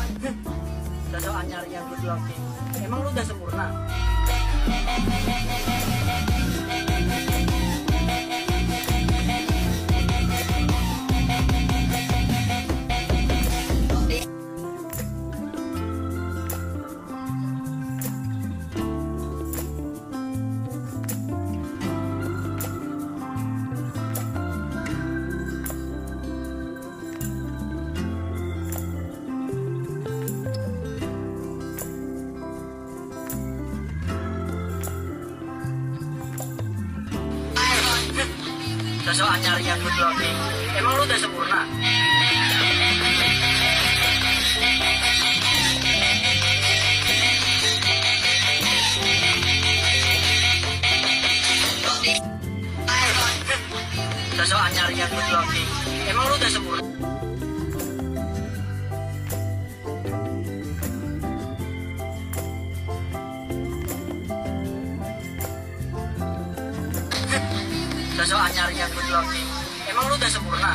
Sosokan nyari yang good looking. Emang lu udah sempurna? Sosokan nyari yang good looking. Emang lu udah sempurna? Sosokan nyari yang good looking. Emang lu udah sempurna? Sosokan nyari yang good looking. Emang lu udah sempurna?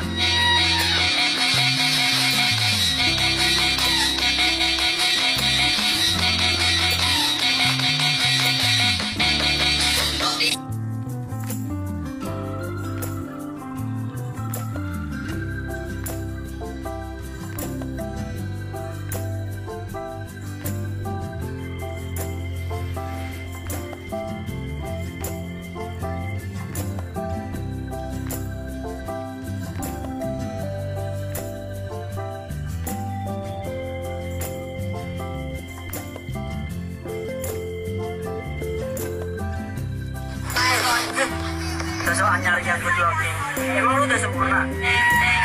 Sosokan nyari yang good looking. Emang lu udah sempurna?